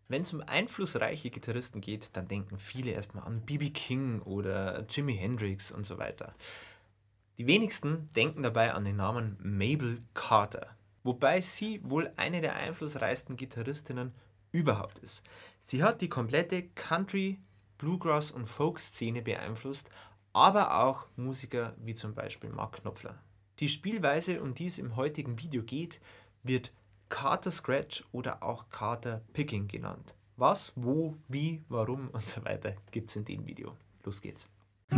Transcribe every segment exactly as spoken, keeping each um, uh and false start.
Wenn es um einflussreiche Gitarristen geht, dann denken viele erstmal an B B King oder Jimi Hendrix und so weiter. Die wenigsten denken dabei an den Namen Mabel Carter, wobei sie wohl eine der einflussreichsten Gitarristinnen überhaupt ist. Sie hat die komplette Country, Bluegrass und Folk-Szene beeinflusst, aber auch Musiker wie zum Beispiel Mark Knopfler. Die Spielweise, um die es im heutigen Video geht, wird Carter Scratch oder auch Carter Picking genannt. Was, wo, wie, warum und so weiter gibt es in dem Video. Los geht's.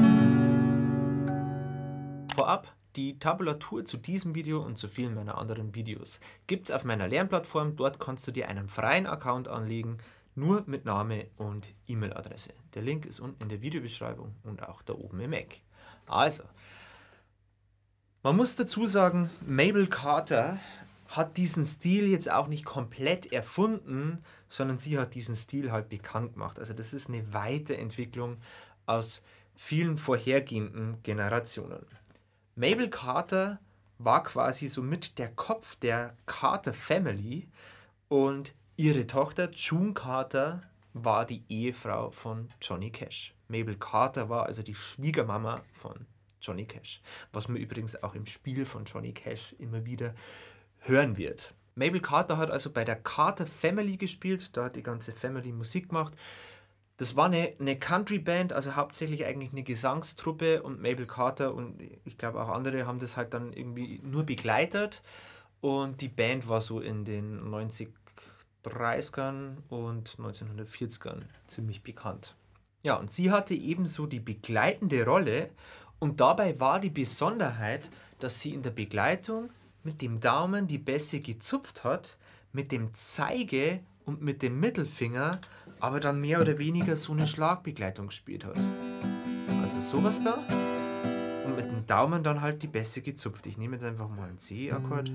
Vorab, die Tabulatur zu diesem Video und zu vielen meiner anderen Videos gibt es auf meiner Lernplattform. Dort kannst du dir einen freien Account anlegen, nur mit Name und E-Mail-Adresse. Der Link ist unten in der Videobeschreibung und auch da oben im Eck. Also, man muss dazu sagen, Mabel Carter hat diesen Stil jetzt auch nicht komplett erfunden, sondern sie hat diesen Stil halt bekannt gemacht. Also das ist eine Weiterentwicklung aus vielen vorhergehenden Generationen. Mabel Carter war quasi somit der Kopf der Carter Family und ihre Tochter June Carter war die Ehefrau von Johnny Cash. Mabel Carter war also die Schwiegermama von Johnny Cash, was man übrigens auch im Spiel von Johnny Cash immer wieder hören wird. Mabel Carter hat also bei der Carter Family gespielt, da hat die ganze Family Musik gemacht. Das war eine, eine Country-Band, also hauptsächlich eigentlich eine Gesangstruppe, und Mabel Carter und ich glaube auch andere haben das halt dann irgendwie nur begleitet, und die Band war so in den neunzehnhundertdreißigern und neunzehnhundertvierzigern ziemlich bekannt. Ja, und sie hatte ebenso die begleitende Rolle, und dabei war die Besonderheit, dass sie in der Begleitung mit dem Daumen die Bässe gezupft hat, mit dem Zeige und mit dem Mittelfinger aber dann mehr oder weniger so eine Schlagbegleitung gespielt hat. Also sowas da, und mit dem Daumen dann halt die Bässe gezupft. Ich nehme jetzt einfach mal einen C-Akkord.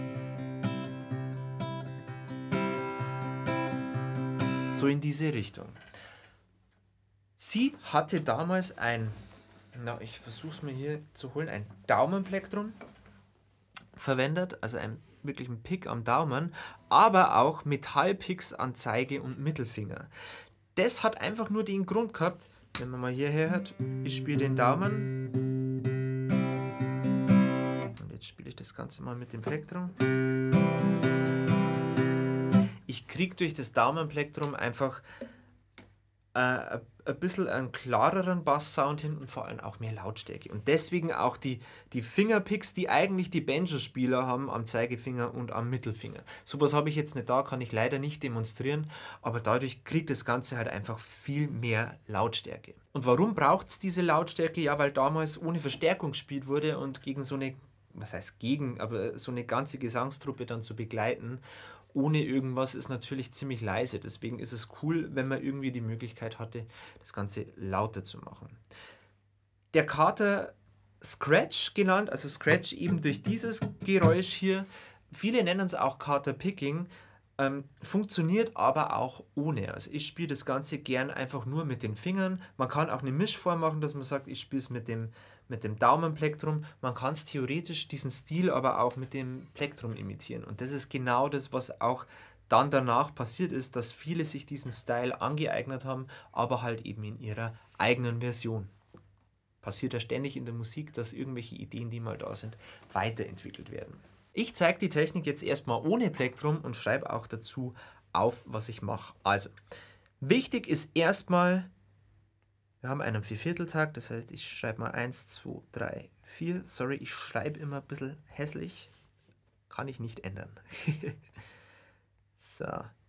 So in diese Richtung. Sie hatte damals ein, na ich versuche es mir hier zu holen, ein Daumenplektrum verwendet, also ein wirklich ein Pick am Daumen, aber auch Metallpicks an Zeige und Mittelfinger. Das hat einfach nur den Grund gehabt, wenn man mal hierher hört, ich spiele den Daumen und jetzt spiele ich das Ganze mal mit dem Plektrum. Ich kriege durch das Daumenplektrum einfach äh, ein bisschen einen klareren Basssound hin und vor allem auch mehr Lautstärke. Und deswegen auch die, die Fingerpicks, die eigentlich die Banjo-Spieler haben am Zeigefinger und am Mittelfinger. Sowas habe ich jetzt nicht da, kann ich leider nicht demonstrieren, aber dadurch kriegt das Ganze halt einfach viel mehr Lautstärke. Und warum braucht es diese Lautstärke? Ja, weil damals ohne Verstärkung gespielt wurde und gegen so eine, was heißt gegen, aber so eine ganze Gesangstruppe dann zu begleiten, ohne irgendwas, ist natürlich ziemlich leise. Deswegen ist es cool, wenn man irgendwie die Möglichkeit hatte, das Ganze lauter zu machen. Der Carter Scratch genannt, also Scratch eben durch dieses Geräusch hier. Viele nennen es auch Carter Picking, ähm, funktioniert aber auch ohne. Also ich spiele das Ganze gern einfach nur mit den Fingern. Man kann auch eine Mischform machen, dass man sagt, ich spiele es mit dem mit dem Daumenplektrum. Man kann es theoretisch, diesen Stil, aber auch mit dem Plektrum imitieren. Und das ist genau das, was auch dann danach passiert ist, dass viele sich diesen Style angeeignet haben, aber halt eben in ihrer eigenen Version. Passiert ja ständig in der Musik, dass irgendwelche Ideen, die mal da sind, weiterentwickelt werden. Ich zeige die Technik jetzt erstmal ohne Plektrum und schreibe auch dazu auf, was ich mache. Also, wichtig ist erstmal, wir haben einen Viervierteltakt, das heißt, ich schreibe mal eins, zwei, drei, vier. Sorry, ich schreibe immer ein bisschen hässlich. Kann ich nicht ändern. So.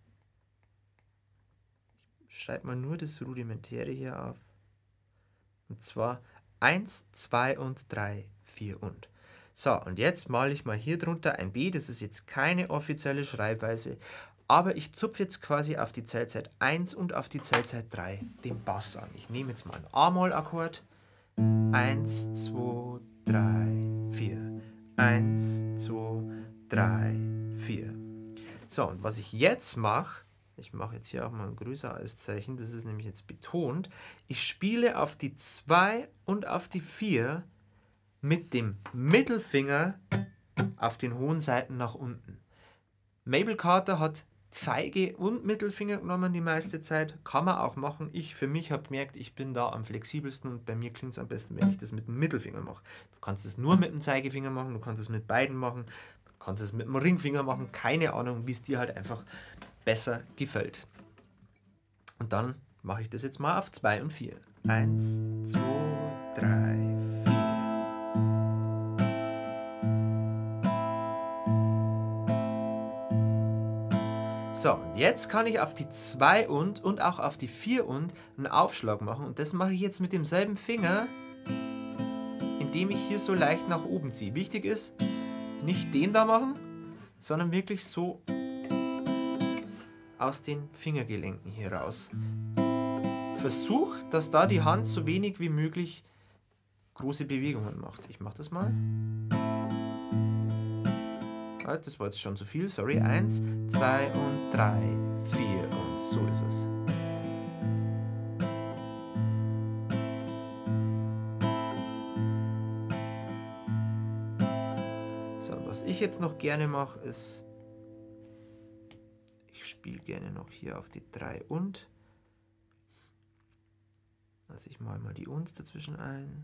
Ich schreibe mal nur das Rudimentäre hier auf. Und zwar eins, zwei und drei, vier und. So, und jetzt male ich mal hier drunter ein B. Das ist jetzt keine offizielle Schreibweise. Aber ich zupfe jetzt quasi auf die Zählzeit eins und auf die Zählzeit drei den Bass an. Ich nehme jetzt mal einen A-Moll-Akkord. eins, zwei, drei, vier. eins, zwei, drei, vier. So, und was ich jetzt mache, ich mache jetzt hier auch mal ein größer als Zeichen, das ist nämlich jetzt betont. Ich spiele auf die zwei und auf die vier mit dem Mittelfinger auf den hohen Saiten nach unten. Mabel Carter hat Zeige und Mittelfinger genommen die meiste Zeit. Kann man auch machen. Ich für mich habe gemerkt, ich bin da am flexibelsten und bei mir klingt es am besten, wenn ich das mit dem Mittelfinger mache. Du kannst es nur mit dem Zeigefinger machen, du kannst es mit beiden machen, du kannst es mit dem Ringfinger machen. Keine Ahnung, wie es dir halt einfach besser gefällt. Und dann mache ich das jetzt mal auf zwei und vier. Eins, zwei, drei, vier. So, und jetzt kann ich auf die zwei und und auch auf die vier und einen Aufschlag machen. Und das mache ich jetzt mit demselben Finger, indem ich hier so leicht nach oben ziehe. Wichtig ist, nicht den da machen, sondern wirklich so aus den Fingergelenken hier raus. Versuch, dass da die Hand so wenig wie möglich große Bewegungen macht. Ich mache das mal. Das war jetzt schon zu viel, sorry. Eins, zwei und drei, vier und so ist es. So, was ich jetzt noch gerne mache, ist, ich spiele gerne noch hier auf die drei und. Also ich male mal die und dazwischen ein.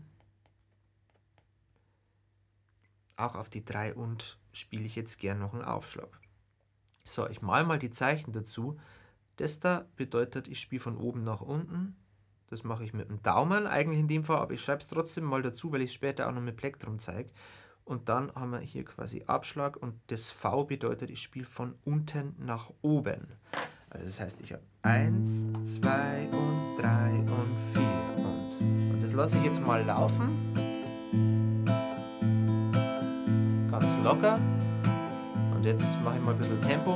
Auch auf die drei und spiele ich jetzt gern noch einen Aufschlag. So, ich male mal die Zeichen dazu. Das da bedeutet, ich spiele von oben nach unten. Das mache ich mit dem Daumen eigentlich in dem Fall, aber ich schreibe es trotzdem mal dazu, weil ich es später auch noch mit Plektrum zeige. Und dann haben wir hier quasi Abschlag und das V bedeutet, ich spiele von unten nach oben. Also das heißt, ich habe eins, zwei und drei und vier und, und das lasse ich jetzt mal laufen. Ganz locker. Und jetzt mache ich mal ein bisschen Tempo.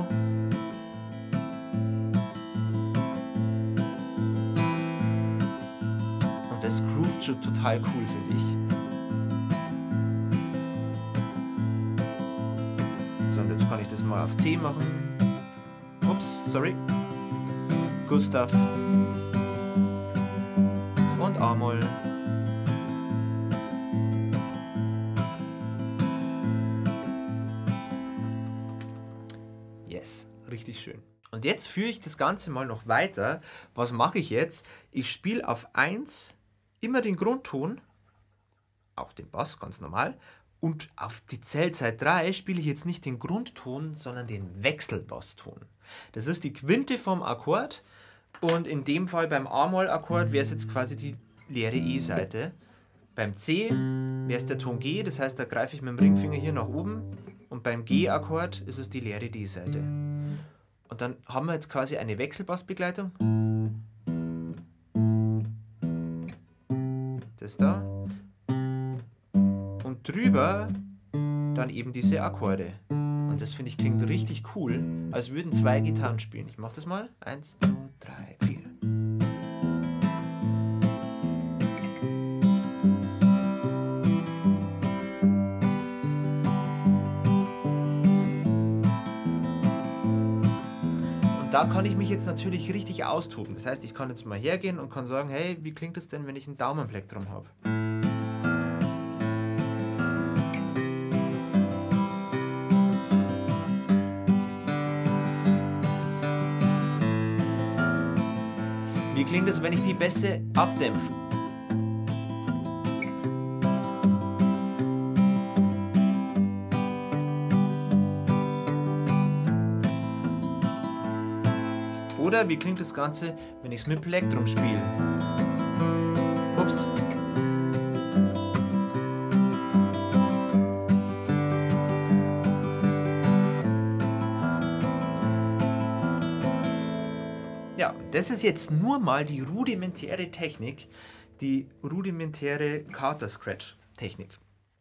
Und das groovt schon total cool, finde ich. So, und jetzt kann ich das mal auf C machen. Ups, sorry. Gustav. Und A-Moll. Richtig schön. Und jetzt führe ich das Ganze mal noch weiter. Was mache ich jetzt? Ich spiele auf eins immer den Grundton, auch den Bass, ganz normal. Und auf die Zählzeit drei spiele ich jetzt nicht den Grundton, sondern den Wechselbasston. Das ist die Quinte vom Akkord. Und in dem Fall beim A-Moll-Akkord wäre es jetzt quasi die leere E-Seite. Beim C wäre es der Ton G, das heißt, da greife ich mit dem Ringfinger hier nach oben. Und beim G-Akkord ist es die leere D-Seite. Und dann haben wir jetzt quasi eine Wechselbassbegleitung. Das da. Und drüber dann eben diese Akkorde. Und das finde ich klingt richtig cool, als würden zwei Gitarren spielen. Ich mache das mal. Eins, zwei, drei, vier. Da kann ich mich jetzt natürlich richtig austoben. Das heißt, ich kann jetzt mal hergehen und kann sagen, hey, wie klingt es denn, wenn ich ein Daumenplektrum habe? Wie klingt es, wenn ich die Bässe abdämpfe? Oder wie klingt das Ganze, wenn ich es mit Plektrum spiele? Ups. Ja, das ist jetzt nur mal die rudimentäre Technik, die rudimentäre Carter-Scratch-Technik.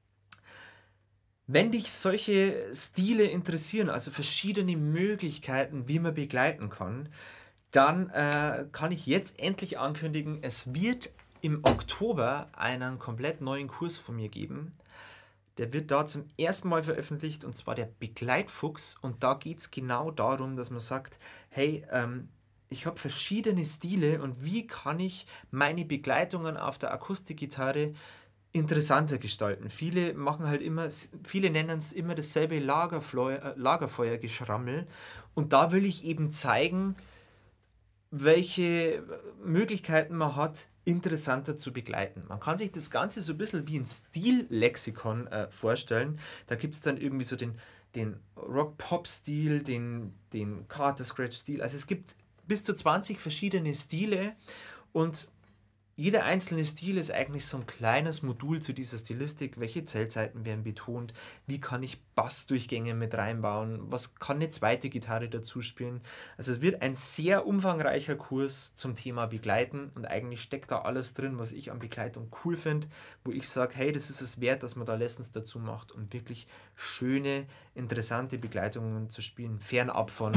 Wenn dich solche Stile interessieren, also verschiedene Möglichkeiten, wie man begleiten kann, dann äh, kann ich jetzt endlich ankündigen, es wird im Oktober einen komplett neuen Kurs von mir geben. Der wird da zum ersten Mal veröffentlicht, und zwar der Begleitfuchs. Und da geht es genau darum, dass man sagt, hey, ähm, ich habe verschiedene Stile und wie kann ich meine Begleitungen auf der Akustikgitarre interessanter gestalten. Viele machen halt immer, viele nennen es immer dasselbe Lagerfeuer, Lagerfeuergeschrammel. Und da will ich eben zeigen, welche Möglichkeiten man hat, interessanter zu begleiten. Man kann sich das Ganze so ein bisschen wie ein Stillexikon äh, vorstellen. Da gibt es dann irgendwie so den, den Rock-Pop-Stil, den, den Carter-Scratch-Stil. Also es gibt bis zu zwanzig verschiedene Stile und jeder einzelne Stil ist eigentlich so ein kleines Modul zu dieser Stilistik. Welche Zählzeiten werden betont? Wie kann ich Bassdurchgänge mit reinbauen? Was kann eine zweite Gitarre dazu spielen? Also es wird ein sehr umfangreicher Kurs zum Thema Begleiten und eigentlich steckt da alles drin, was ich an Begleitung cool finde, wo ich sage, hey, das ist es wert, dass man da Lessons dazu macht und wirklich schöne, interessante Begleitungen zu spielen, fernab von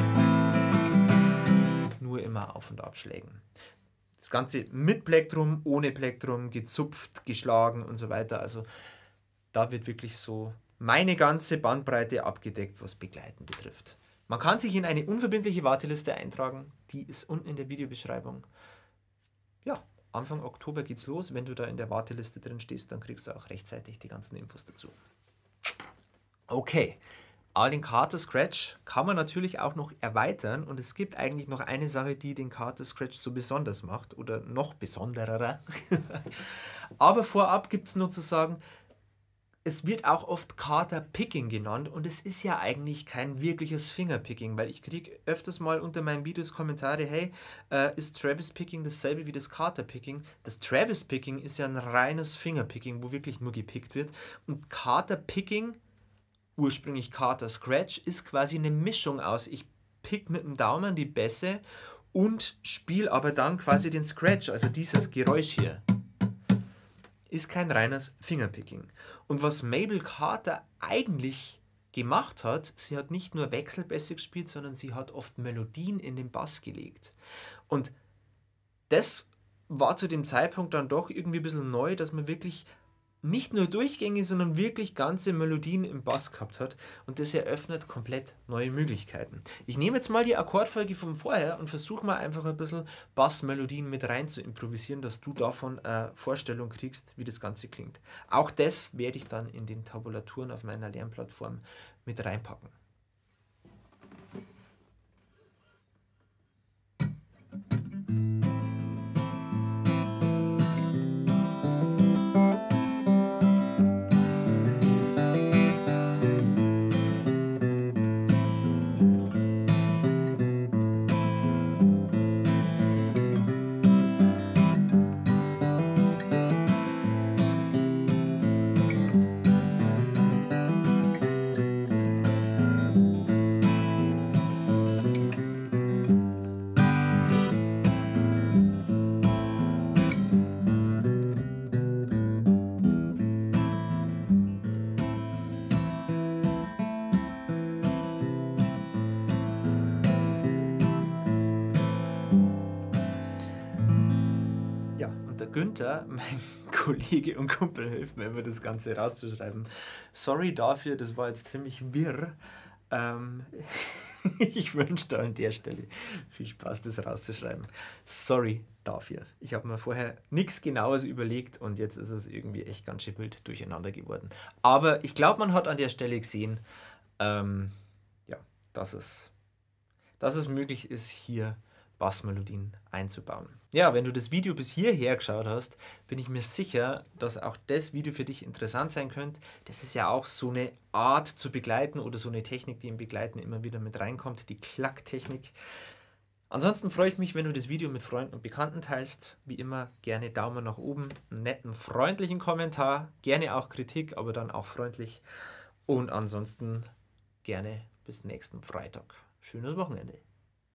nur immer Auf- und Abschlägen. Das Ganze mit Plektrum, ohne Plektrum, gezupft, geschlagen und so weiter. Also da wird wirklich so meine ganze Bandbreite abgedeckt, was Begleiten betrifft. Man kann sich in eine unverbindliche Warteliste eintragen. Die ist unten in der Videobeschreibung. Ja, Anfang Oktober geht's los. Wenn du da in der Warteliste drin stehst, dann kriegst du auch rechtzeitig die ganzen Infos dazu. Okay. Aber den Carter Scratch kann man natürlich auch noch erweitern und es gibt eigentlich noch eine Sache, die den Carter Scratch so besonders macht oder noch besonderer. Aber vorab gibt es nur zu sagen, es wird auch oft Carter Picking genannt und es ist ja eigentlich kein wirkliches Fingerpicking, weil ich kriege öfters mal unter meinen Videos Kommentare, hey, äh, ist Travis Picking dasselbe wie das Carter Picking? Das Travis Picking ist ja ein reines Fingerpicking, wo wirklich nur gepickt wird und Carter Picking, ursprünglich Carter Scratch, ist quasi eine Mischung aus, ich pick mit dem Daumen die Bässe und spiele aber dann quasi den Scratch, also dieses Geräusch hier. Ist kein reines Fingerpicking. Und was Mabel Carter eigentlich gemacht hat, sie hat nicht nur Wechselbässe gespielt, sondern sie hat oft Melodien in den Bass gelegt. Und das war zu dem Zeitpunkt dann doch irgendwie ein bisschen neu, dass man wirklich nicht nur Durchgänge, sondern wirklich ganze Melodien im Bass gehabt hat und das eröffnet komplett neue Möglichkeiten. Ich nehme jetzt mal die Akkordfolge von vorher und versuche mal einfach ein bisschen Bassmelodien mit rein zu improvisieren, dass du davon eine Vorstellung kriegst, wie das Ganze klingt. Auch das werde ich dann in den Tabulaturen auf meiner Lernplattform mit reinpacken. Günther, mein Kollege und Kumpel, hilft mir immer, das Ganze rauszuschreiben. Sorry dafür, das war jetzt ziemlich wirr. Ähm, ich wünsche da an der Stelle viel Spaß, das rauszuschreiben. Sorry dafür. Ich habe mir vorher nichts Genaues überlegt und jetzt ist es irgendwie echt ganz schön wild durcheinander geworden. Aber ich glaube, man hat an der Stelle gesehen, ähm, ja, dass es, dass es möglich ist, hier Bassmelodien einzubauen. Ja, wenn du das Video bis hierher geschaut hast, bin ich mir sicher, dass auch das Video für dich interessant sein könnte. Das ist ja auch so eine Art zu begleiten oder so eine Technik, die im Begleiten immer wieder mit reinkommt, die Klacktechnik. Ansonsten freue ich mich, wenn du das Video mit Freunden und Bekannten teilst. Wie immer gerne Daumen nach oben, einen netten, freundlichen Kommentar, gerne auch Kritik, aber dann auch freundlich. Und ansonsten gerne bis nächsten Freitag. Schönes Wochenende.